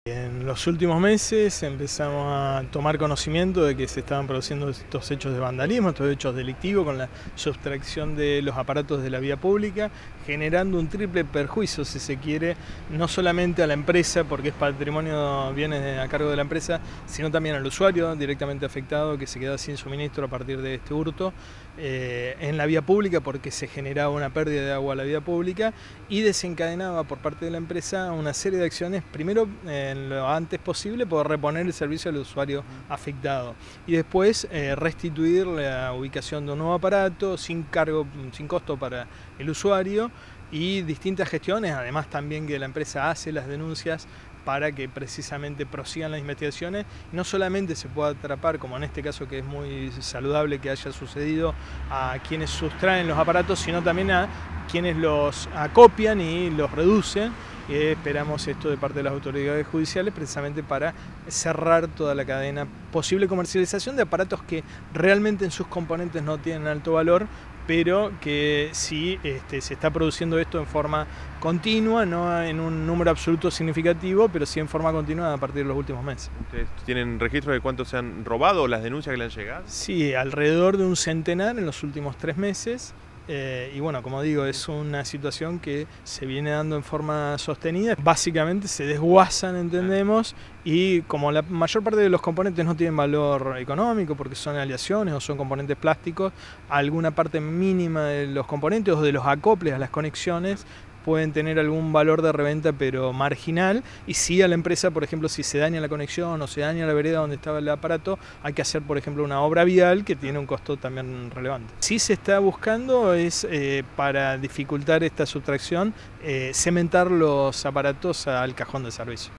En los últimos meses empezamos a tomar conocimiento de que se estaban produciendo estos hechos de vandalismo, estos hechos delictivos con la sustracción de los aparatos de la vía pública, generando un triple perjuicio, si se quiere, no solamente a la empresa, porque es patrimonio, bienes a cargo de la empresa, sino también al usuario directamente afectado que se queda sin suministro a partir de este hurto en la vía pública, porque se generaba una pérdida de agua a la vía pública y desencadenaba por parte de la empresa una serie de acciones, primero lo antes posible poder reponer el servicio al usuario afectado y después restituir la ubicación de un nuevo aparato sin cargo, sin costo para el usuario, y distintas gestiones, además también que la empresa hace las denuncias para que precisamente prosigan las investigaciones y no solamente se pueda atrapar, como en este caso que es muy saludable que haya sucedido, a quienes sustraen los aparatos, sino también a quienes los acopian y los reducen. Esperamos esto de parte de las autoridades judiciales precisamente para cerrar toda la cadena, posible comercialización de aparatos que realmente en sus componentes no tienen alto valor, pero que sí se está produciendo esto en forma continua, no en un número absoluto significativo, pero sí en forma continua a partir de los últimos meses. ¿Ustedes tienen registro de cuántos se han robado o las denuncias que le han llegado? Sí, alrededor de un centenar en los últimos 3 meses. Y bueno, como digo, es una situación que se viene dando en forma sostenida. Básicamente se desguazan, entendemos, y como la mayor parte de los componentes no tienen valor económico porque son aleaciones o son componentes plásticos, alguna parte mínima de los componentes o de los acoples a las conexiones pueden tener algún valor de reventa, pero marginal, y sí a la empresa, por ejemplo, si se daña la conexión o se daña la vereda donde estaba el aparato, hay que hacer, por ejemplo, una obra vial que tiene un costo también relevante. Sí se está buscando es, para dificultar esta sustracción, cementar los aparatos al cajón de servicio.